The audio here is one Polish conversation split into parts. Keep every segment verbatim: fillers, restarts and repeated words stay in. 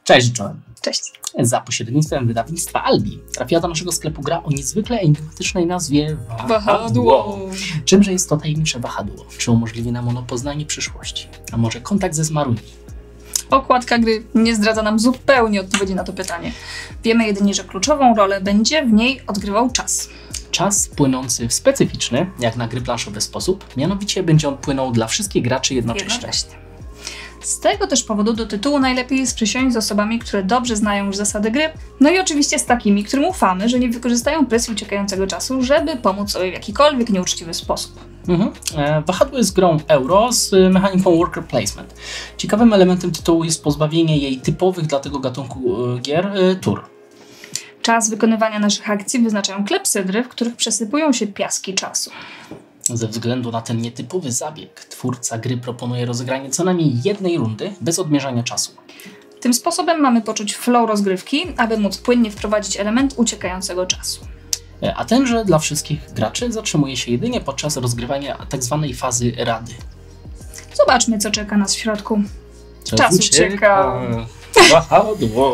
Cześć, Joel. Cześć. Za pośrednictwem wydawnictwa Albi trafiła do naszego sklepu gra o niezwykle enigmatycznej nazwie Wahadło. Czymże jest to tajemnicze wahadło? Czy umożliwi nam ono poznanie przyszłości? A może kontakt ze zmarłymi? Okładka gry nie zdradza nam zupełnie odpowiedzi na to pytanie. Wiemy jedynie, że kluczową rolę będzie w niej odgrywał czas. Czas płynący w specyficzny, jak na gry planszowe sposób, mianowicie będzie on płynął dla wszystkich graczy jednocześnie. jednocześnie. Z tego też powodu do tytułu najlepiej jest przysiąść z osobami, które dobrze znają już zasady gry, no i oczywiście z takimi, którym ufamy, że nie wykorzystają presji uciekającego czasu, żeby pomóc sobie w jakikolwiek nieuczciwy sposób. Mhm. E, Wahadło jest grą euro z mechaniką worker placement. Ciekawym elementem tytułu jest pozbawienie jej typowych dla tego gatunku e, gier e, tur. Czas wykonywania naszych akcji wyznaczają klepsydry, w których przesypują się piaski czasu. Ze względu na ten nietypowy zabieg, twórca gry proponuje rozegranie co najmniej jednej rundy bez odmierzania czasu. Tym sposobem mamy poczuć flow rozgrywki, aby móc płynnie wprowadzić element uciekającego czasu. A tenże dla wszystkich graczy zatrzymuje się jedynie podczas rozgrywania tzw. fazy rady. Zobaczmy, co czeka nas w środku. Czas, Czas ucieka. Wahadło.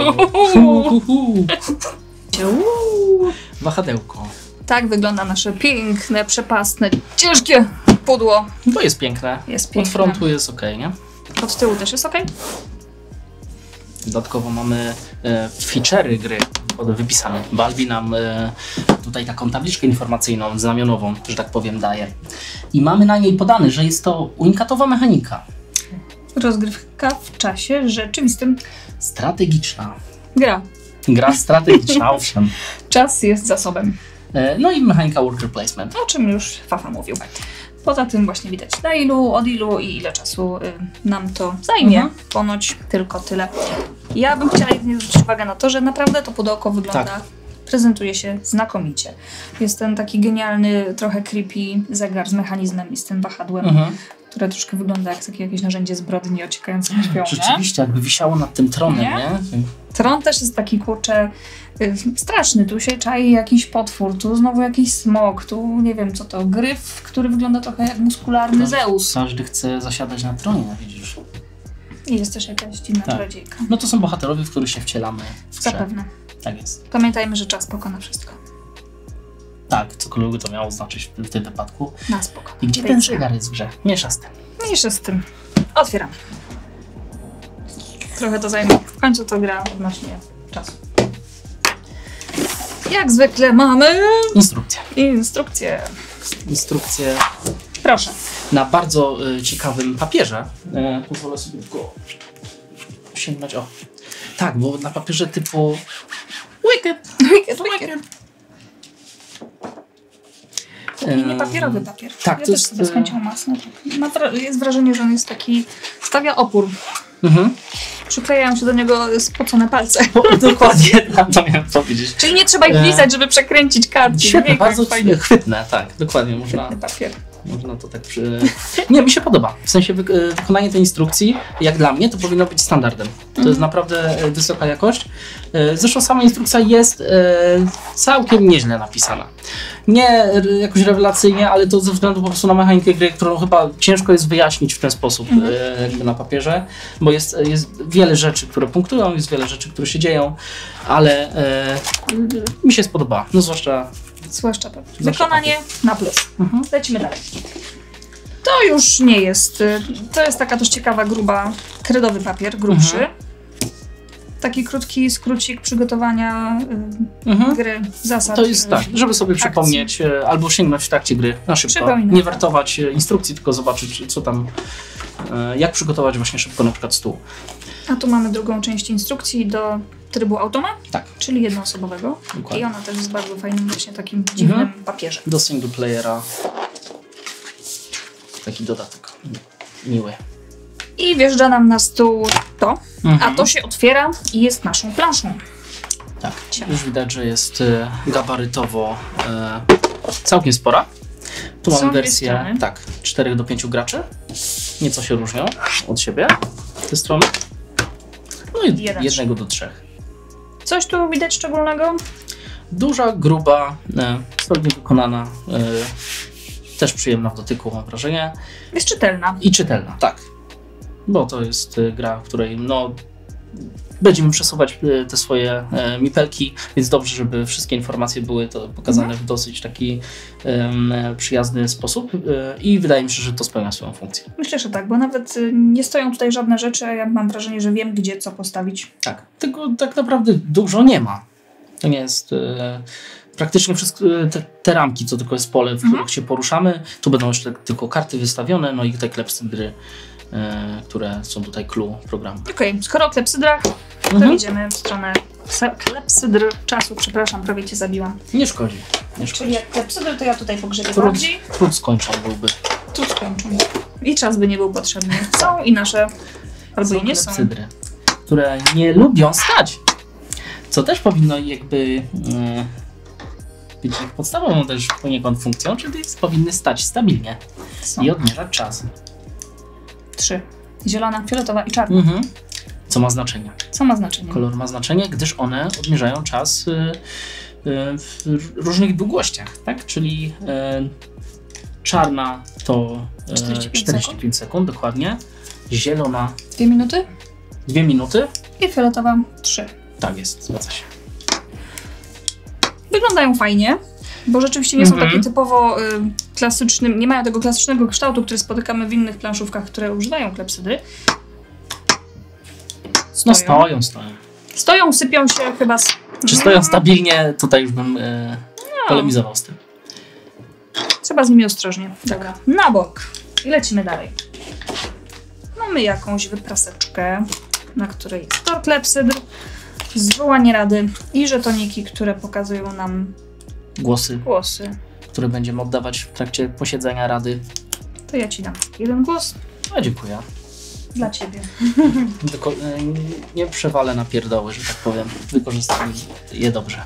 Wahadełko. Tak wygląda nasze piękne, przepastne, ciężkie pudło. To jest piękne. Jest piękne. Od frontu jest ok, nie? Od tyłu też jest ok. Dodatkowo mamy e, feature'y gry wypisane. Albi nam e, tutaj taką tabliczkę informacyjną, znamionową, że tak powiem, daje. I mamy na niej podane, że jest to unikatowa mechanika. Rozgrywka w czasie rzeczywistym. Strategiczna. Gra. Gra strategiczna, owszem. Czas jest zasobem. E, no i mechanika worker placement. O czym już Fafa mówił. Poza tym właśnie widać na ilu, od ilu i ile czasu y, nam to zajmie. Mhm. Ponoć tylko tyle. Ja bym chciała jedynie zwrócić uwagę na to, że naprawdę to pudełko wygląda, tak. prezentuje się znakomicie. Jest ten taki genialny, trochę creepy zegar z mechanizmem i z tym wahadłem, mhm. które troszkę wygląda jak takie jakieś narzędzie zbrodni ociekające krwią. Rzeczywiście, jakby wisiało nad tym tronem, nie? nie? Tron też jest taki, kurczę, y, straszny. Tu się czai jakiś potwór, tu znowu jakiś smok, tu nie wiem co to, gryf, który wygląda trochę jak muskularny każdy, Zeus. Każdy chce zasiadać na tronie, widzisz. I jest też jakaś dziwna tak. czarodziejka. No to są bohaterowie, w których się wcielamy w grze. Zapewne. Tak jest. Pamiętajmy, że czas pokona wszystko. Tak, cokolwiek to miało znaczyć w tym wypadku. Na spoko. I gdzie ten zegar jest w grze? Miesza z tym. Miesza z tym. Otwieram. Trochę to zajmie. W końcu to gra odnośnie czasu. Jak zwykle mamy... Instrukcję. Instrukcję. Instrukcję. Proszę. Na bardzo y, ciekawym papierze. Y, pozwolę sobie tylko sięgnąć. O. Tak, bo na papierze typu Wicked. Wicked, Wicked. Taki niepapierowy papier. Tak, ja to też jest... sobie z chęcią masno. Ma wra- jest wrażenie, że on jest taki... Stawia opór. Mhm. Przyklejają się do niego spocone palce. O, dokładnie, to miałem powiedzieć. Czyli nie trzeba ich lizać, żeby przekręcić kartki. Świetne, nie, bardzo fajnie. Chwytne, tak, dokładnie. Można, Świetny papier. Można to tak przy... Nie, mi się podoba. W sensie wy wykonanie tej instrukcji, jak dla mnie, to powinno być standardem. To mm. jest naprawdę wysoka jakość. Zresztą sama instrukcja jest e, całkiem nieźle napisana. Nie jakoś rewelacyjnie, ale to ze względu po prostu na mechanikę gry, którą chyba ciężko jest wyjaśnić w ten sposób mm. e, jakby na papierze, bo jest, jest wiele rzeczy, które punktują, jest wiele rzeczy, które się dzieją, ale e, mi się spodobała. No zwłaszcza Zwłaszcza to. Wykonanie na plus. Mhm. Lecimy dalej. To już nie jest. To jest taka dość ciekawa, gruba, kredowy papier, grubszy. Mhm. Taki krótki skrócik przygotowania mhm. gry, zasad. To jest tak, żeby sobie akcji. przypomnieć albo sięgnąć w trakcie gry na szybko. Nie wertować instrukcji, tylko zobaczyć, co tam, jak przygotować właśnie szybko na przykład stół. A tu mamy drugą część instrukcji do trybu automa, tak. czyli jednoosobowego. Dokładnie. I ona też jest bardzo fajnym właśnie takim dziwnym mhm. papierze. Do single playera taki dodatek miły. I wjeżdża nam na stół to, mhm. a to się otwiera i jest naszą planszą. Tak, Ciao. Już widać, że jest e, gabarytowo e, całkiem spora. Tu mamy wersję tak, czterech do pięciu graczy. Nieco się różnią od siebie te strony. No i Jeden. jednego do trzech. Coś tu widać szczególnego? Duża, gruba, e, solidnie wykonana, e, też przyjemna w dotyku, mam wrażenie. Jest czytelna. I czytelna, tak. Bo to jest gra, w której no, będziemy przesuwać te swoje mipelki, więc dobrze, żeby wszystkie informacje były to pokazane mhm. w dosyć taki um, przyjazny sposób i wydaje mi się, że to spełnia swoją funkcję. Myślę, że tak, bo nawet nie stoją tutaj żadne rzeczy, a ja mam wrażenie, że wiem, gdzie co postawić. Tak, tego tak naprawdę dużo nie ma. To nie jest e, praktycznie wszystko, te, te ramki, to tylko jest pole, w których mhm. się poruszamy. Tu będą jeszcze tylko karty wystawione, no i te klepsydry, e, które są tutaj clue programu. Okej, okay. Skoro o klepsydrach, to mhm. idziemy w stronę klepsydr czasu. Przepraszam, prawie cię zabiłam. Nie szkodzi. Nie szkodzi. Czyli jak klepsydr, to ja tutaj pogrzebię trud, bardziej. Trud skończą byłby. Trud skończą. I czas by nie był potrzebny. Są i nasze, albo są i nie są. Klepsydry, które nie lubią stać. Co też powinno jakby mm, być ich podstawową też poniekąd funkcją, czyli powinny stać stabilnie są. I odmierzać czas. Trzy. Zielona, fioletowa i czarna. Mhm. Co ma znaczenie? Co ma znaczenie? Kolor ma znaczenie, gdyż one odmierzają czas y, y, w różnych długościach, tak? Czyli y, czarna to y, czterdzieści pięć, czterdzieści pięć sekund, dokładnie. Zielona dwie minuty. dwie minuty. I fioletowa trzy. Tak jest, zgadza się. Wyglądają fajnie, bo rzeczywiście nie są mm-hmm. takie typowo y, klasycznym, nie mają tego klasycznego kształtu, który spotykamy w innych planszówkach, które używają klepsydy. Stoją. No stoją, stoją. Stoją, sypią się chyba... Z... Czy stoją stabilnie? Tutaj już bym y, no. polemizował z tym. Trzeba z nimi ostrożnie. Dobra, na bok. I lecimy dalej. Mamy jakąś wypraseczkę, na której jest to klepsydr, zwołanie rady i żetoniki, które pokazują nam głosy, głosy, które będziemy oddawać w trakcie posiedzenia rady. To ja ci dam jeden głos. No, dziękuję. Dla ciebie. Tylko nie przewalę na pierdoły, że tak powiem. Wykorzystam je dobrze.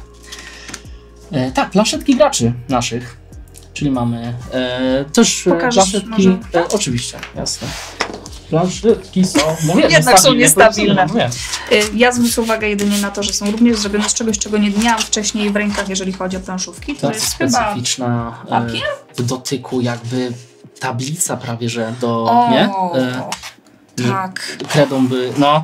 E, tak, planszetki graczy naszych. Czyli mamy e, też Pokażesz planszetki. E, oczywiście, jasne. Planszetki są. Mówię, jednak są niestabilne. Ja zwrócę uwagę jedynie na to, że są również zrobione z czegoś, czego nie miałam wcześniej w rękach, jeżeli chodzi o planszówki. To, to jest specyficzna chyba e, w dotyku, jakby tablica prawie, że do. O, nie? E, tak. Kredą by. No.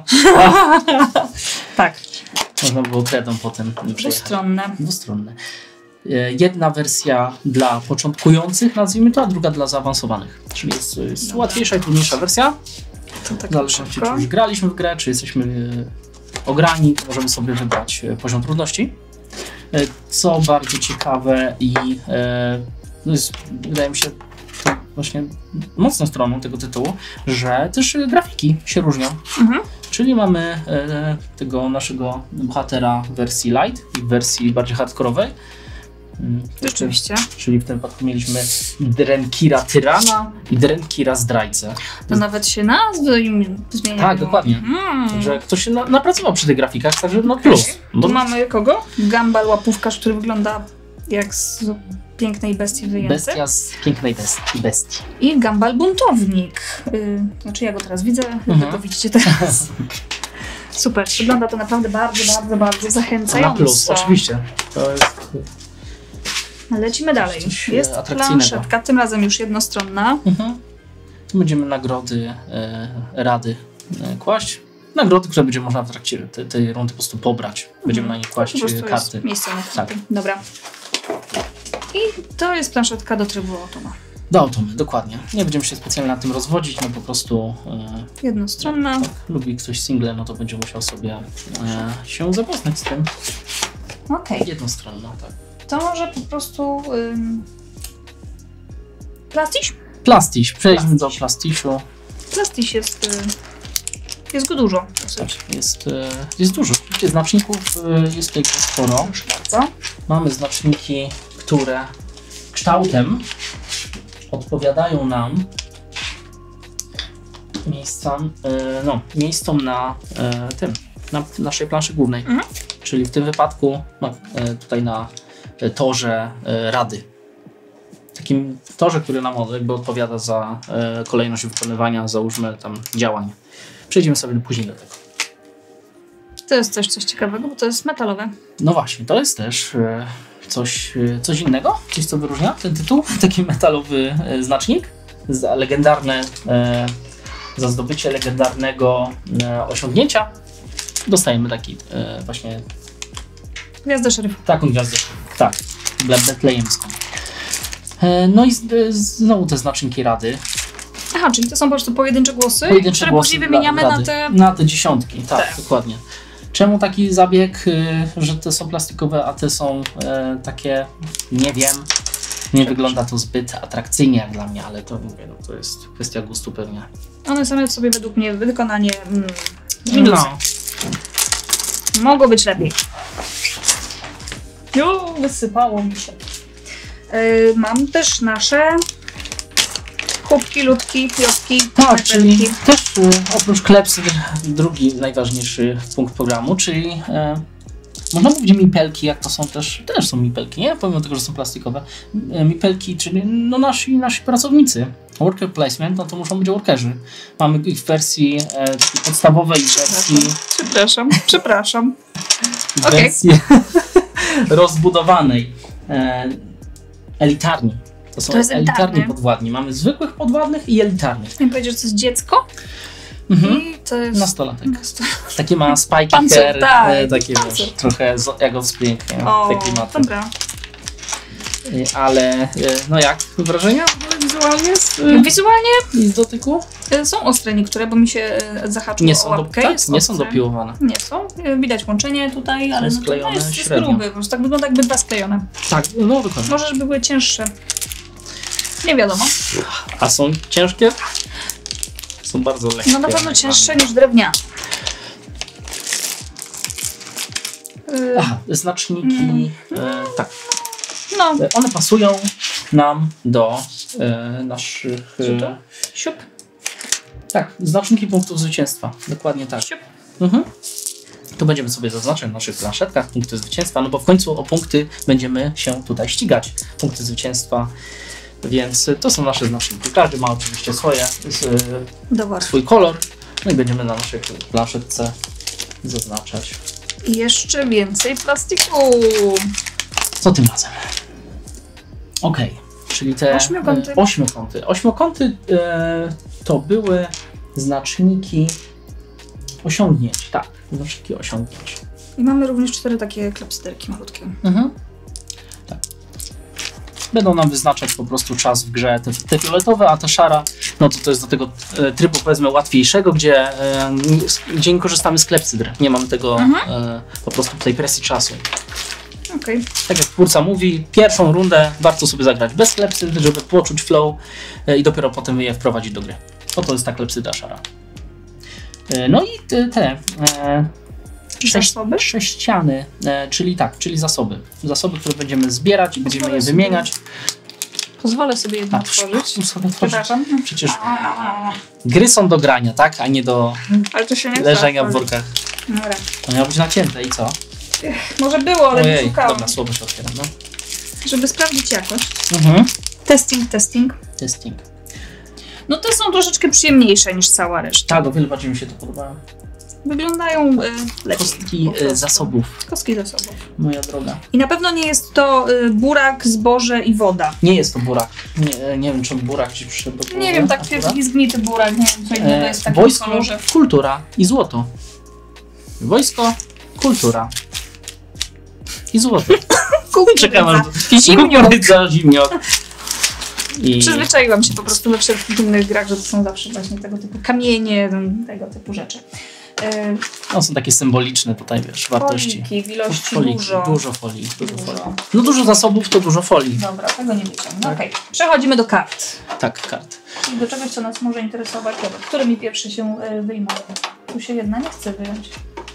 Tak. Można było kredą potem przejechać. Dwustronne. Dwustronne. Jedna wersja dla początkujących, nazwijmy to, a druga dla zaawansowanych. Czyli jest, jest łatwiejsza i trudniejsza wersja. To tak zależy, czy już graliśmy w grę, czy jesteśmy ograni, to możemy sobie wybrać poziom trudności. Co bardzo ciekawe i no jest, wydaje mi się to właśnie mocną stroną tego tytułu, że też grafiki się różnią. Mhm. Czyli mamy e, tego naszego bohatera w wersji light i w wersji bardziej hardkorowej. Rzeczywiście. Czyli w tym wypadku mieliśmy Drenkira Tyrana i Drenkira Zdrajcę. To nawet się nazwy im zmieniają. Tak, dokładnie. Hmm. Także ktoś się na, napracował przy tych grafikach, także no plus. Tu mamy kogo? Gambal Łapówkarz, który wygląda jak z pięknej bestii wyjęty. Bestia z pięknej bestii. bestii. I Gambal Buntownik. Yy, znaczy ja go teraz widzę, mhm. wy go widzicie teraz. Super, wygląda to naprawdę bardzo, bardzo, bardzo zachęcająco. Na plus, oczywiście. To jest... Lecimy dalej. Jest planszetka, tym razem już jednostronna. Mhm. Tu będziemy nagrody e, rady e, kłaść. Nagrody, które będzie można w trakcie tej, tej rundy po prostu pobrać. Będziemy mhm. na nie kłaść po karty. Miejsce na karty. Tak. Dobra. I to jest planszetka do trybu automa. Do automy, dokładnie. Nie będziemy się specjalnie na tym rozwodzić, no po prostu... E, jednostronna. Tak, lubi ktoś single, no to będzie musiał sobie e, się zapoznać z tym. Okej. Okay. Jednostronna, tak. To może po prostu... Ym... Plastiś? Plastiś. Przejdźmy Plastiś. do Plastišu. Plastiś jest... Y... Jest go dużo. Tak, jest, jest dużo. Znaczników jest tutaj sporo. Proszę bardzo. Mamy znaczniki, które kształtem odpowiadają nam miejscom, no, miejscom na tym, na naszej planszy głównej. Mhm. Czyli w tym wypadku no, tutaj na torze rady. Takim torze, który nam jakby odpowiada za kolejność wykonywania, załóżmy tam działań. Przejdziemy sobie później do tego. To jest też coś ciekawego, bo to jest metalowe. No właśnie, to jest też coś, coś innego, coś co wyróżnia ten tytuł, taki metalowy znacznik, za legendarne, za zdobycie legendarnego osiągnięcia. dostajemy taki e, właśnie Gwiazdę szeryfa. taką gwiazdę, tak, betlejemską. E, no i z, z, znowu te znaczniki rady. Aha, czyli to są po prostu pojedyncze głosy, Pojedyncze które głosy później wymieniamy dla na rady. te... Na te dziesiątki, tak, Tak. dokładnie. Czemu taki zabieg, y, że te są plastikowe, a te są e, takie, nie wiem, nie wygląda to zbyt atrakcyjnie jak dla mnie, ale to mówię, no, to jest kwestia gustu pewnie. One same w sobie według mnie wykonanie mm, minus. No. Mogło być lepiej. Jo, wysypało mi się. Yy, mam też nasze kubki, ludki, piotki, Tak, czyli metelki. też y, oprócz klepsydr drugi najważniejszy punkt programu, czyli e, można mówić mipelki, jak to są też, też są mipelki, nie? Pomimo tego, że są plastikowe. E, mipelki, czyli no nasi, nasi pracownicy. Worker placement, no to muszą być workerzy. Mamy ich w wersji e, takiej podstawowej, w wersji, Przepraszam, przepraszam. w Okej. wersji rozbudowanej. E, elitarni. To są To jest elitarni elitarny. podwładni. Mamy zwykłych podwładnych i elitarnych. Chciałam powiedzieć, że to jest dziecko Mhm. i to jest... Nastolatek. Nastolatek. Takie ma spajki Pancer, hair, tak, e, takie pancer. wiesz, trochę z, jak Offspring, nie? O, Te klimaty. dobra. E, Ale e, no jak wrażenia w ogóle wizualnie z, e, Wizualnie i z dotyku? y, są ostre niektóre, bo mi się y, zahaczyło Nie o są, do, łapkę. tak, jest nie są ostre. dopiłowane. Nie są. Y, Widać łączenie tutaj, ale no to sklejone jest, jest średnio. gruby. Po prostu tak wygląda, jakby dwa sklejone. Tak, no dokładnie. Może, żeby były cięższe. Nie wiadomo. A są ciężkie? Są bardzo lekkie. No na pewno cięższe niż drewniane. Y, Aha, znaczniki, e, tak. No, E, One pasują nam do e, naszych... co to? E, Siup, tak, znaczniki punktów zwycięstwa. Dokładnie tak. siup. Mhm. To będziemy sobie zaznaczać na naszych planszetkach punkty zwycięstwa, no bo w końcu o punkty będziemy się tutaj ścigać. Punkty zwycięstwa, więc to są nasze znaczniki. Każdy ma oczywiście swoje, z, Dowar. swój kolor, no i będziemy na naszej planszetce zaznaczać. I jeszcze więcej plastiku. Co tym razem? Ok, czyli te Ośmiokąty. e, ośmiokąty. Ośmiokąty e, to były znaczniki osiągnięć, tak, znaczniki osiągnięć. I mamy również cztery takie klepsyderki malutkie. Mhm. Tak. Będą nam wyznaczać po prostu czas w grze. Te, te fioletowe, a ta szara, no to to jest do tego e, trybu powiedzmy łatwiejszego, gdzie, e, nie- gdzie nie korzystamy z klepsydr. Nie mamy tego e, po prostu tej presji czasu. Okej. Tak jak twórca mówi, pierwszą rundę warto sobie zagrać bez klepsydr, żeby poczuć flow e, i dopiero potem je wprowadzić do gry. Oto jest ta klepsydra szara. E, no i te, te e, sześć, Zasoby? sześciany, e, czyli tak, czyli zasoby. Zasoby, które będziemy zbierać i będziemy je sobie- wymieniać. Pozwolę sobie jedno A, otworzyć. sobie otworzyć. Przepraszam. Przecież gry są do grania, tak? A nie do Ale to się nie chce leżenia w otworzyć. workach. Dobra. To miało być nacięte i co? Może było, ale nie Ojej, szukałam. dobra, słowo się otwiera, no. Żeby sprawdzić jakość. Mhm. Testing, testing. Testing. No te są troszeczkę przyjemniejsze niż cała reszta. Tak, o wiele bardziej mi się to podobało. Wyglądają y, lepiej. Kostki po prostu. e, zasobów, Kostki zasobów. moja droga. I na pewno nie jest to y, burak, zboże i woda. Nie jest to burak. Nie, nie wiem, czy burak ci przyszedł do głowy. Nie wiem, tak akurat. taki zgnity burak, nie wiem co innego E, jest w takim Wojsko, kolorze. kultura i złoto. Wojsko, kultura i złoto. Czekam aż Zimniok. kukurydza, zimniok. I Przyzwyczaiłam się po prostu we wszelkich innych grach, że to są zawsze właśnie tego typu kamienie, tego typu rzeczy. Yy, no, są takie symboliczne tutaj, wiesz, wartości. foliki w ilości Foliki, dużo. Dużo folii, dużo Dużo. folii. No dużo zasobów to dużo folii. Dobra, tego nie wiedziałam. No Tak. okej. Przechodzimy do kart. Tak, kart. Czyli do czegoś, co nas może interesować. Dobra, który mi pierwszy się y, wyjmuje? Tu się jedna nie chce wyjąć.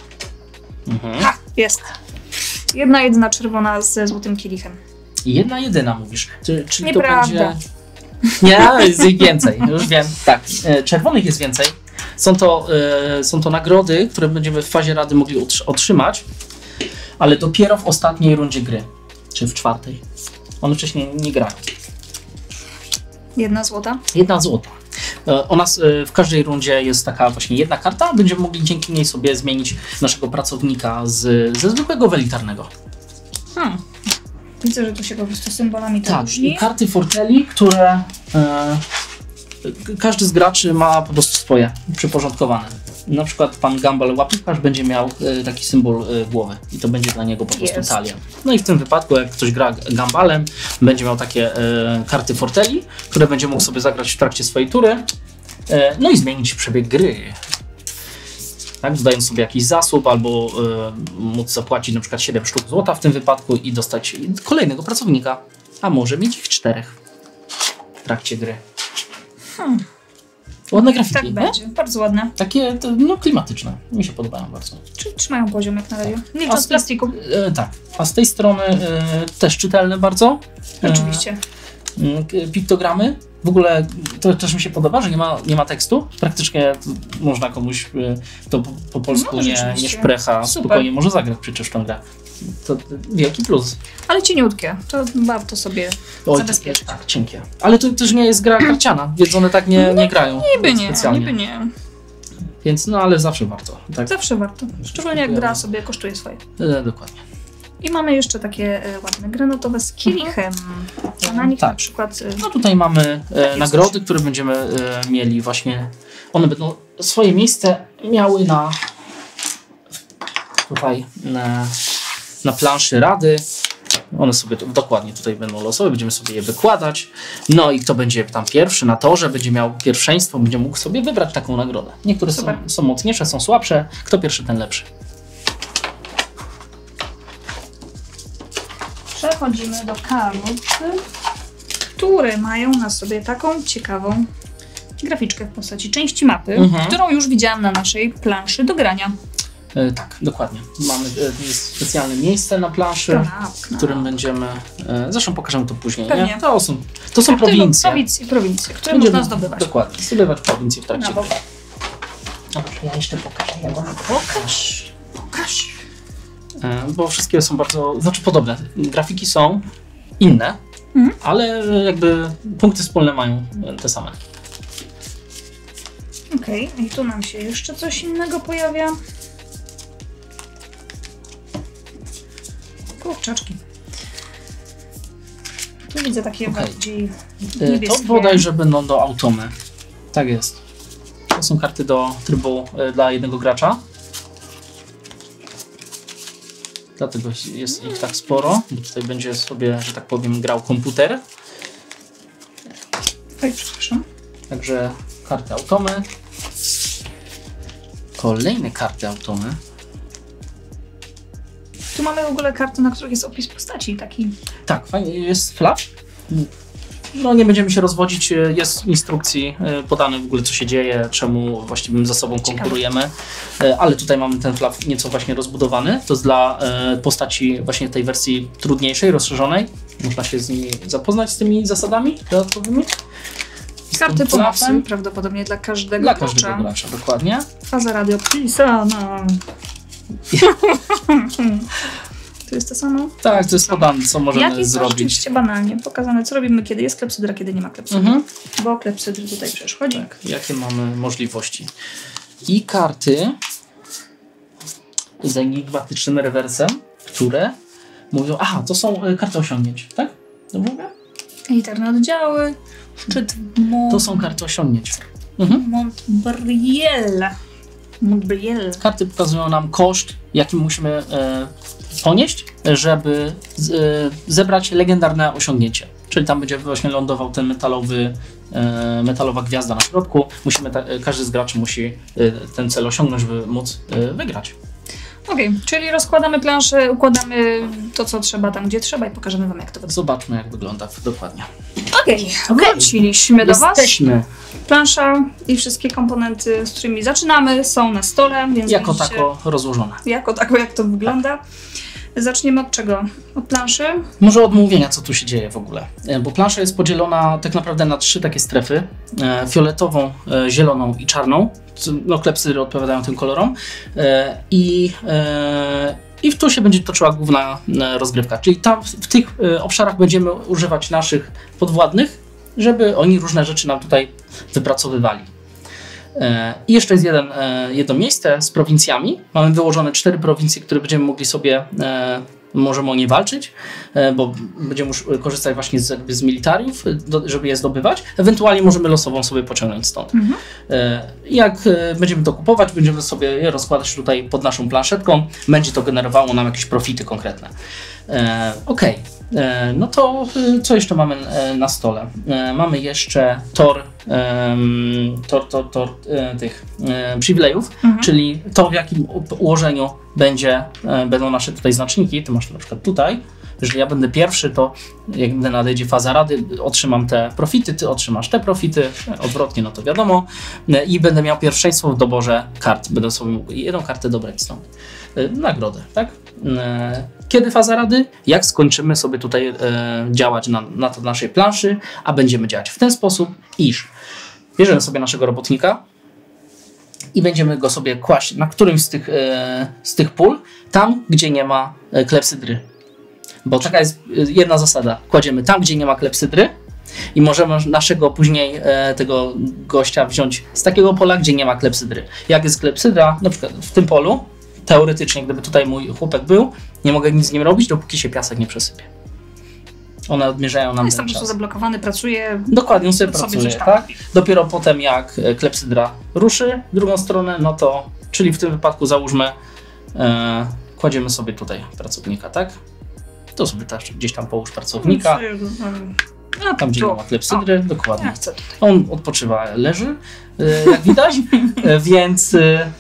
Mhm. Ha, jest. Jedna jedyna czerwona ze złotym kielichem. Jedna jedyna mówisz. Czy, czyli Nieprawda. to będzie... Nie, jest ich więcej, już wiem. Tak, e, czerwonych jest więcej. Są to, e, są to nagrody, które będziemy w fazie rady mogli utr- otrzymać, ale dopiero w ostatniej rundzie gry, czy w czwartej. One wcześniej nie grają. Jedna złota. Jedna złota. E, Ona s- e, w każdej rundzie jest taka właśnie jedna karta, będziemy mogli dzięki niej sobie zmienić naszego pracownika z, ze zwykłego w elitarnego. Hmm. Widzę, że tu się po prostu symbolami to Tak, różni. i karty forteli, które e, k- każdy z graczy ma po prostu swoje przyporządkowane. Na przykład pan Gumball Łapikarz będzie miał y, taki symbol y, głowy i to będzie dla niego po prostu Jest. talia. No i w tym wypadku, jak ktoś gra Gumballem, będzie miał takie y, karty forteli, które będzie mógł sobie zagrać w trakcie swojej tury, y, no i zmienić przebieg gry. Tak, dodając sobie jakiś zasób albo y, móc zapłacić na przykład siedem sztuk złota w tym wypadku i dostać kolejnego pracownika, a może mieć ich czterech w trakcie gry. Hmm. Ładne grafiki, Tak nie? będzie, bardzo ładne. Takie to, no, klimatyczne. Mi się podobają bardzo. Czy trzymają poziom jak na razie? Nie A licząc z- plastiku. E, tak. A z tej strony e, też czytelne bardzo. E, Oczywiście. e, piktogramy. W ogóle to też mi się podoba, że nie ma, nie ma tekstu. Praktycznie można komuś, e, to po, po polsku No, nie, rzeczywiście. nie szprecha, Super. spokojnie może zagrać przecież w tą grę. To to wielki plus. Ale cieniutkie, to warto sobie Oj, zabezpieczyć. Tak, cienkie. Ale to też nie jest gra karciana, więc one tak nie, nie grają. Niby nie, specjalnie. niby nie. Więc no ale zawsze warto. Tak, Zawsze warto. Szczególnie jak gra sobie kosztuje swoje. e, dokładnie. I mamy jeszcze takie e, ładne granatowe z kielichem. A na nich Tak. na przykład... E, No tutaj mamy e, Takie nagrody, coś. które będziemy e, mieli właśnie. One będą swoje miejsce miały na tutaj na, na planszy rady. One sobie tu, dokładnie tutaj będą losowe, będziemy sobie je wykładać. No i kto będzie tam pierwszy na torze, będzie miał pierwszeństwo, będzie mógł sobie wybrać taką nagrodę. Niektóre są, Super. są mocniejsze, są słabsze. Kto pierwszy, ten lepszy. Przechodzimy do kart, które mają na sobie taką ciekawą graficzkę w postaci części mapy, Mhm. którą już widziałam na naszej planszy do grania. E, tak, dokładnie. Mamy e, jest specjalne miejsce na planszy, Tak, w którym będziemy. E, zresztą pokażemy to później. Pewnie. Nie? To są, to są prowincje. Prowincje, prowincje, które Będziemy można zdobywać. Dokładnie, zdobywać prowincje w trakcie Na bok. gry. Dobrze, ja jeszcze pokażę. Jak one Pokaż, pokaż. E, bo wszystkie są bardzo, znaczy podobne. Grafiki są inne, Mhm. ale jakby punkty wspólne mają te same. Okej, okay. I tu nam się jeszcze coś innego pojawia. Kurczaczki. Tu widzę takie Okej. bardziej E, niebieskie. To bodajże będą do automy. Tak jest. To są karty do trybu e, dla jednego gracza. Dlatego jest ich tak sporo, bo tutaj będzie sobie, że tak powiem, grał komputer. Oj, przepraszam. Także karty automy. Kolejne karty automy. Tu mamy w ogóle karty, na których jest opis postaci taki. Tak, fajnie, jest flash. No nie będziemy się rozwodzić, jest w instrukcji e, podane w ogóle co się dzieje, czemu właściwym zasobom Ciekawe. konkurujemy, E, ale tutaj mamy ten flaw nieco właśnie rozbudowany, to jest dla e, postaci właśnie tej wersji trudniejszej, rozszerzonej. Można się z nimi zapoznać, z tymi zasadami dodatkowymi. Z Karty tym pomocy, flafem. prawdopodobnie dla każdego Dla gracza. każdego gracza, dokładnie. Faza radio pisana. Tu jest to samo? Tak, to jest podane, co możemy Jak jest zrobić. oczywiście banalnie pokazane, co robimy, kiedy jest klepsydra, kiedy nie ma klepsydry. Mhm. Bo klepsydry tutaj przecież chodzi. Tak, jakie mamy możliwości. I karty z enigmatycznym rewersem, które mówią, aha, to są e, karty osiągnięć, tak? Dobrze mówię? Elitarne oddziały, szczyt Mont... To są karty osiągnięć. Mhm. Montbriel. Montbriel. Karty pokazują nam koszt, jaki musimy e, ponieść, żeby z, e, zebrać legendarne osiągnięcie. Czyli tam będzie właśnie lądował ten metalowy, e, metalowa gwiazda na środku. Musimy ta, e, każdy z graczy musi e, ten cel osiągnąć, by móc e, wygrać. Okej, okay, czyli rozkładamy planszę, układamy to, co trzeba tam, gdzie trzeba i pokażemy wam, jak to wygląda. Zobaczmy, jak wygląda dokładnie. Okej, Okej. wróciliśmy do was. Jesteśmy Plansza i wszystkie komponenty, z którymi zaczynamy, są na stole, więc jako widzicie, tako rozłożone. jako tako, jak to wygląda. Zaczniemy od czego? Od planszy? Może od mówienia, co tu się dzieje w ogóle. E, Bo plansza jest podzielona tak naprawdę na trzy takie strefy. E, fioletową, e, zieloną i czarną. Co- No klepsydry odpowiadają tym kolorom. E, I, e, I w tu się będzie toczyła główna e, rozgrywka. Czyli tam w, w tych e, obszarach będziemy używać naszych podwładnych, żeby oni różne rzeczy nam tutaj wypracowywali. E, I jeszcze jest jeden, e, jedno miejsce z prowincjami. Mamy wyłożone cztery prowincje, które będziemy mogli sobie e, możemy o nie walczyć, bo będziemy już korzystać właśnie z, jakby z militariów, do, żeby je zdobywać. Ewentualnie możemy losową sobie pociągnąć stąd. Mhm. Jak będziemy to kupować, będziemy sobie je rozkładać tutaj pod naszą planszetką, będzie to generowało nam jakieś profity konkretne. Ok, no to co jeszcze mamy na stole? Mamy jeszcze tor, tor, tor, tor tych przywilejów, mhm. czyli to, w jakim ułożeniu będzie, będą nasze tutaj znaczniki. Ty masz na przykład tutaj. Jeżeli ja będę pierwszy, to jak nadejdzie faza rady, otrzymam te profity, ty otrzymasz te profity, odwrotnie, no to wiadomo, i będę miał pierwszeństwo w doborze kart. Będę sobie mógł jedną kartę dobrać stąd. Nagrodę, tak? Kiedy faza rady? Jak skończymy sobie tutaj e, działać na, na to naszej planszy, a będziemy działać w ten sposób, iż bierzemy sobie naszego robotnika i będziemy go sobie kłaść na którymś z tych, e, z tych pól, tam, gdzie nie ma e, klepsydry. Bo taka jest jedna zasada. Kładziemy tam, gdzie nie ma klepsydry i możemy naszego później e, tego gościa wziąć z takiego pola, gdzie nie ma klepsydry. Jak jest klepsydra, na przykład w tym polu, teoretycznie, gdyby tutaj mój chłopak był, nie mogę nic z nim robić, dopóki się piasek nie przesypie. One odmierzają nam jest ten tam po prostu czas. zablokowany, pracuje. Dokładnie, on sobie, sobie pracuje, tak? Dopiero potem jak klepsydra ruszy w drugą stronę, no to, czyli w tym wypadku załóżmy, e, kładziemy sobie tutaj pracownika, tak? To sobie też gdzieś tam połóż pracownika. A tam, gdzie nie ma klepsydry, o, dokładnie. Ja chcę on odpoczywa, leży, e, jak widać, e, więc e,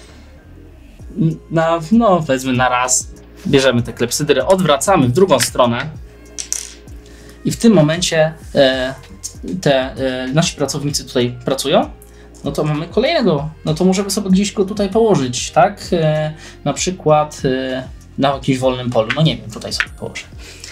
na, no powiedzmy na raz bierzemy te klepsydry, odwracamy w drugą stronę i w tym momencie e, te e, nasi pracownicy tutaj pracują, no to mamy kolejnego, no to możemy sobie gdzieś go tutaj położyć, tak? E, na przykład e, na jakimś wolnym polu, no nie wiem, tutaj sobie położę.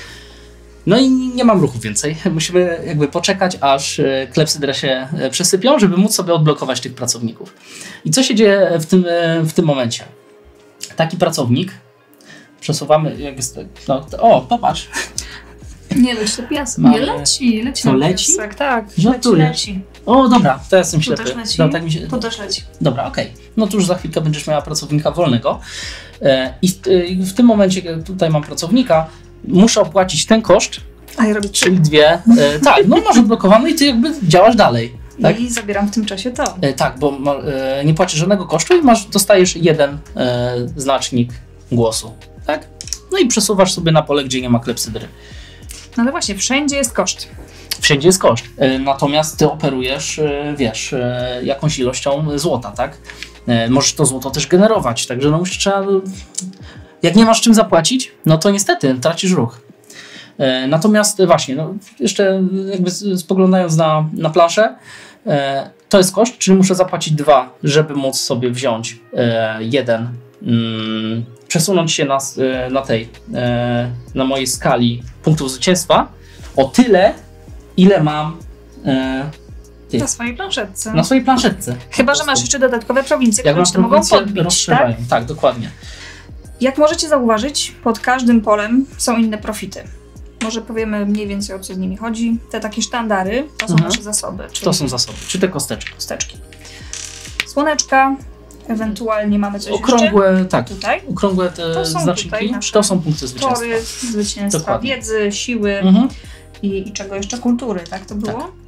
No i nie mam ruchu więcej. Musimy jakby poczekać, aż klepsydry się przesypią, żeby móc sobie odblokować tych pracowników. I co się dzieje w tym, w tym momencie? Taki pracownik przesuwamy, jak jest, no, o, popatrz. Nie leci to piasek. Mamy, nie leci, leci co, na leci? piasek, tak. Żartuję. Leci, leci. O, dobra, to ja jestem Tu ślepy. też leci, No, tak mi się, tu też leci. Dobra, okej. Okay. No to już za chwilkę będziesz miała pracownika wolnego. I w, w tym momencie, kiedy tutaj mam pracownika, muszę opłacić ten koszt, a ja robię czyli dwie. E, tak, no masz odblokowany i ty jakby działasz dalej. Tak? I zabieram w tym czasie to. E, tak, bo ma, e, nie płacisz żadnego kosztu i masz, dostajesz jeden e, znacznik głosu. Tak? No i przesuwasz sobie na pole, gdzie nie ma klepsydry. No ale właśnie, wszędzie jest koszt. Wszędzie jest koszt. E, natomiast ty operujesz, e, wiesz, e, jakąś ilością złota, tak? E, możesz to złoto też generować, także no musisz trzeba. Jak nie masz czym zapłacić, no to niestety tracisz ruch. E, natomiast właśnie, no, jeszcze jakby spoglądając na, na planszę, e, to jest koszt, czyli muszę zapłacić dwa, żeby móc sobie wziąć e, jeden, mm, przesunąć się na, na tej, e, na mojej skali punktów zwycięstwa o tyle, ile mam e, na swojej planszetce. Na swojej planszetce. Chyba, że masz jeszcze dodatkowe prowincje, jak które ci to mogą podbić, tak? Tak, dokładnie. Jak możecie zauważyć, pod każdym polem są inne profity. Może powiemy mniej więcej, o co z nimi chodzi. Te takie sztandary to są mhm. nasze zasoby. Czyli to są zasoby, czy te kosteczki. Kosteczki. Słoneczka, ewentualnie mamy coś okrągłe, jeszcze? Tak, tutaj. Okrągłe te to są znaczniki, to są punkty zwycięstwa. Tory, zwycięstwa, dokładnie. Wiedzy, siły mhm. i, i czego jeszcze? Kultury, tak to było? Tak.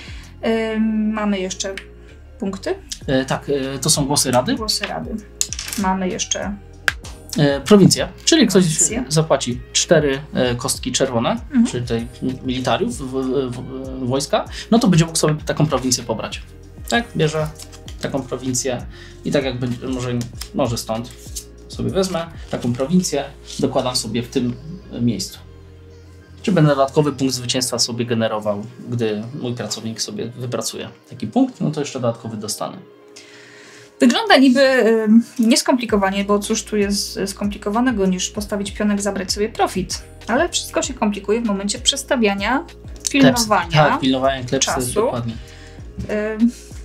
Ym, mamy jeszcze punkty? E, tak, e, to są głosy rady. Głosy rady. Mamy jeszcze E, prowincję, czyli ktoś Prowincję. zapłaci cztery e, kostki czerwone, mhm. czyli tej militariów, w, w, w, wojska, no to będzie mógł sobie taką prowincję pobrać. Tak, bierze taką prowincję i tak jak będzie, może, może stąd sobie wezmę taką prowincję, dokładam sobie w tym miejscu. Czy będę dodatkowy punkt zwycięstwa sobie generował, gdy mój pracownik sobie wypracuje taki punkt, no to jeszcze dodatkowy dostanę. Wygląda niby y, nieskomplikowanie, bo cóż tu jest skomplikowanego niż postawić pionek, zabrać sobie profit. Ale wszystko się komplikuje w momencie przestawiania, pilnowania, klepsy. Tak, pilnowania klepsy, czasu. Dokładnie. Y,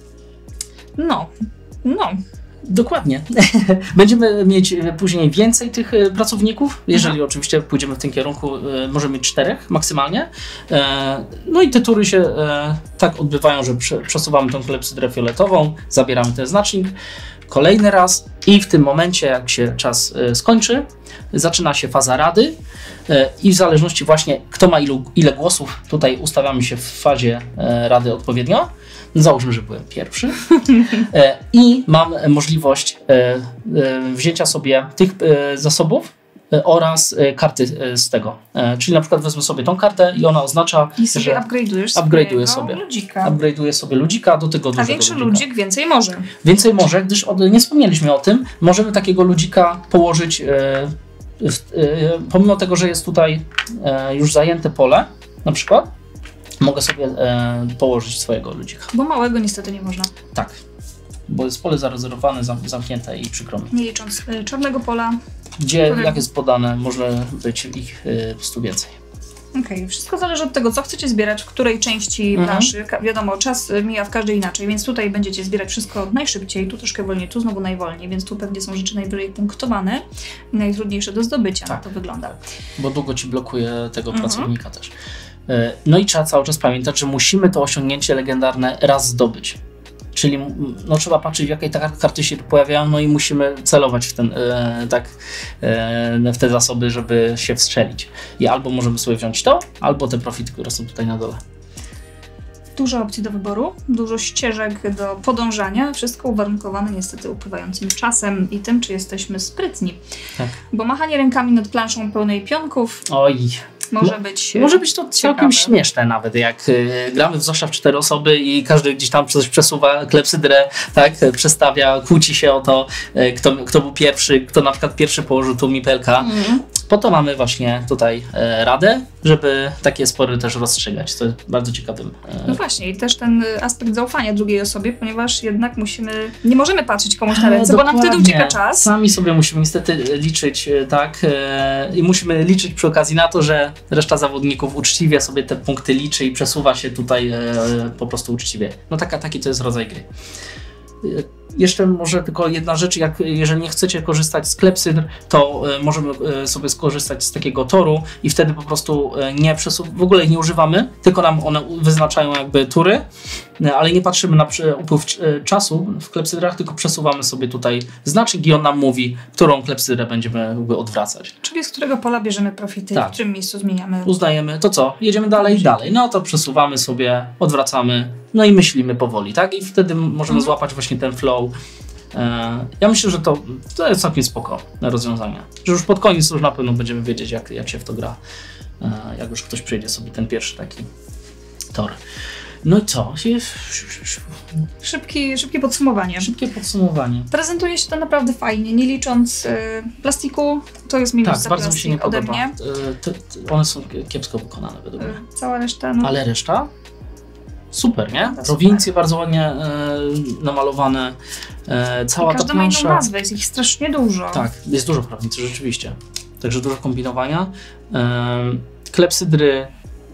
no, no. Dokładnie. Będziemy mieć później więcej tych pracowników, jeżeli mhm. oczywiście pójdziemy w tym kierunku, możemy mieć czterech maksymalnie. No i te tury się tak odbywają, że przesuwamy tą klepsydrę fioletową, zabieramy ten znacznik, kolejny raz i w tym momencie, jak się czas y, skończy, zaczyna się faza rady y, i w zależności właśnie kto ma ilu, ile głosów, tutaj ustawiamy się w fazie y, rady odpowiednio. Załóżmy, że byłem pierwszy y, i mam możliwość y, y, wzięcia sobie tych y, zasobów oraz karty z tego. Czyli na przykład wezmę sobie tą kartę i ona oznacza, I sobie że upgrade'ujesz upgrade'uję sobie ludzika. Upgrade'uję sobie ludzika do tego dużego A większy ludzika. ludzik więcej może. Więcej może, gdyż od, nie wspomnieliśmy o tym, możemy takiego ludzika położyć e, w, e, pomimo tego, że jest tutaj e, już zajęte pole, na przykład, mogę sobie e, położyć swojego ludzika. Bo małego niestety nie można. Tak, bo jest pole zarezerwowane, zam, zamknięte i przykro mi. Nie licząc y, czarnego pola. Gdzie, Który... jak jest podane, może być ich y, po prostu więcej. Okej, okay. Wszystko zależy od tego, co chcecie zbierać, w której części Mhm. planszy. Ka- wiadomo, czas mija w każdej inaczej, więc tutaj będziecie zbierać wszystko najszybciej, tu troszkę wolniej, tu znowu najwolniej, więc tu pewnie są rzeczy najwyżej punktowane i najtrudniejsze do zdobycia, tak to wygląda. Bo długo ci blokuje tego Mhm. pracownika też. Y, no i trzeba cały czas pamiętać, że musimy to osiągnięcie legendarne raz zdobyć. Czyli no, trzeba patrzeć, w jakiej te karty się pojawiają, no i musimy celować w, ten, e, tak, e, w te zasoby, żeby się wstrzelić. I albo możemy sobie wziąć to, albo te profity, które są tutaj na dole. Dużo opcji do wyboru, dużo ścieżek do podążania, wszystko uwarunkowane niestety upływającym czasem i tym, czy jesteśmy sprytni. Tak. Bo machanie rękami nad planszą pełnej pionków Oj. może no, być Może być to całkiem ciekawe. śmieszne nawet, jak y, gramy w Zosza w cztery osoby i każdy gdzieś tam coś przesuwa, klepsydrę, tak, przestawia, kłóci się o to, y, kto, kto był pierwszy, kto na przykład pierwszy położył tu mipelka. Mm. Po to mamy właśnie tutaj y, radę, żeby takie spory też rozstrzygać, co jest bardzo ciekawym. Y, no właśnie i też ten aspekt zaufania drugiej osobie, ponieważ jednak musimy, nie możemy patrzeć komuś na ręce, bo nam wtedy ucieka czas. Sami sobie musimy niestety liczyć, tak, y, i musimy liczyć przy okazji na to, że reszta zawodników uczciwie sobie te punkty liczy i przesuwa się tutaj e, po prostu uczciwie. No taka, taki to jest rodzaj gry. E, jeszcze może tylko jedna rzecz, jak jeżeli nie chcecie korzystać z klepsydr, to e, możemy e, sobie skorzystać z takiego toru i wtedy po prostu e, nie przesu- w ogóle ich nie używamy, tylko nam one wyznaczają jakby tury, e, ale nie patrzymy na przy, upływ e, czasu w klepsydrach, tylko przesuwamy sobie tutaj znacznik i on nam mówi, którą klepsydrę będziemy jakby odwracać. Czyli z którego pola bierzemy profity, tak. w którym miejscu zmieniamy. Uznajemy, to co? Jedziemy dalej, dalej. No to przesuwamy sobie, odwracamy, no i myślimy powoli, tak? I wtedy możemy mhm. złapać właśnie ten flow. E, ja myślę, że to, to jest całkiem spoko na rozwiązanie. Że już pod koniec już na pewno będziemy wiedzieć, jak, jak się w to gra. E, jak już ktoś przejdzie sobie ten pierwszy taki tor. No i co? Szybki, szybkie podsumowanie. Szybkie podsumowanie. Prezentuje się to naprawdę fajnie, nie licząc y, plastiku, to jest minus tak, za bardzo mi się nie ode podoba. mnie. Te, te, one są kiepsko wykonane według mnie. Y, cała reszta, no. Ale reszta? Super, nie? No, Prowincje super. bardzo ładnie e, namalowane. E, cała I ta każda ma inną plansza. nazwę, jest ich strasznie dużo. Tak, jest dużo prowincji, rzeczywiście. Także dużo kombinowania. E, klepsydry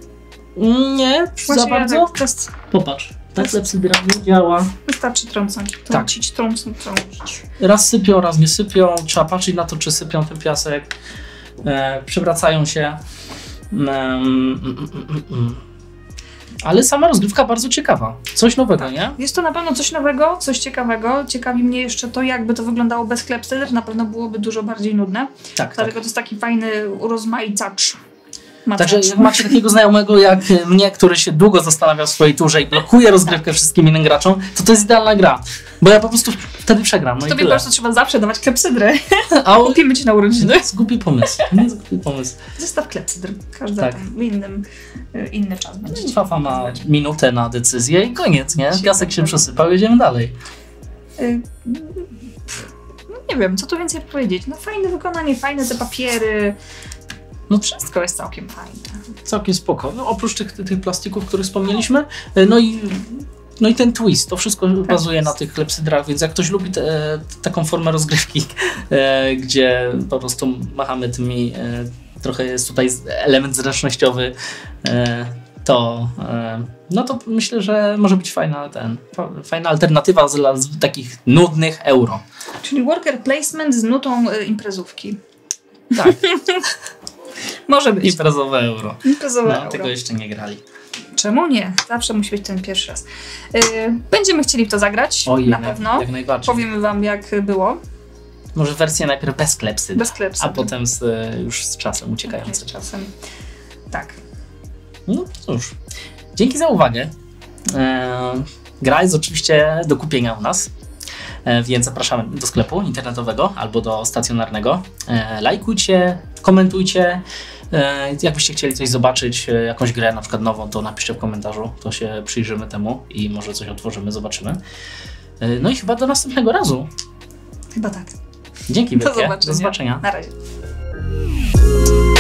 nie Właśnie za bardzo. Ja tak, to jest, Popatrz, ta klepsydra nie działa. wystarczy trącąć, trącić, tak. trącąć, trącić. Raz sypią, raz nie sypią. Trzeba patrzeć na to, czy sypią ten piasek. E, przewracają się. E, mm, mm, mm, mm. Ale sama rozgrywka bardzo ciekawa. Coś nowego, tak. nie? Jest to na pewno coś nowego, coś ciekawego. Ciekawi mnie jeszcze to, jakby to wyglądało bez klepsydr. Na pewno byłoby dużo bardziej nudne. Tak, Dlatego tak. to jest taki fajny urozmaizacz. Także jak macie takiego znajomego jak mnie, który się długo zastanawia w swojej turze i blokuje rozgrywkę wszystkim innym graczom, to to jest idealna gra. Bo ja po prostu wtedy przegram. No Tobie i po tyle. prostu trzeba zawsze dawać klepsydry. A kupimy ci na urodziny. To jest głupi pomysł. Nie jest głupi pomysł. Zestaw klepsydr. Każdy Tak. tam w innym, inny czas będzie. Fafa ma minutę na decyzję i koniec, nie? Piasek się przesypał, jedziemy dalej. Y- no nie wiem, co tu więcej powiedzieć. No fajne wykonanie, fajne te papiery. No wszystko jest całkiem fajne. Całkiem spoko. No, oprócz tych, tych plastików, których wspomnieliśmy, no i, no i ten twist, to wszystko tak bazuje na tych klepsydrach, więc jak ktoś lubi te, taką formę rozgrywki, e, gdzie po prostu machamy tymi, e, trochę jest tutaj element zręcznościowy, e, to e, no to myślę, że może być fajna, ten, fajna alternatywa dla takich nudnych euro. Czyli worker placement z nutą y, imprezówki. Tak. Może być. Imprezowe euro. Imprezowe no, euro. Tego jeszcze nie grali. Czemu nie? Zawsze musi być ten pierwszy raz. Yy, będziemy chcieli w to zagrać, Ojej, na jak, pewno. Jak najbardziej. Powiemy wam, jak było. Może wersję najpierw bez klepsydy, Bez klepsydy. a potem z, już z czasem uciekające. Z czasem. Tak. No cóż, dzięki za uwagę. Eee, gra jest oczywiście do kupienia u nas, e, więc zapraszamy do sklepu internetowego albo do stacjonarnego. E, lajkujcie, komentujcie. E, jakbyście chcieli coś zobaczyć, e, jakąś grę na przykład nową, to napiszcie w komentarzu, to się przyjrzymy temu i może coś otworzymy, zobaczymy. E, no i chyba do następnego razu. Chyba tak. Dzięki wielkie. Do zobaczenia. Do zobaczenia. Na razie.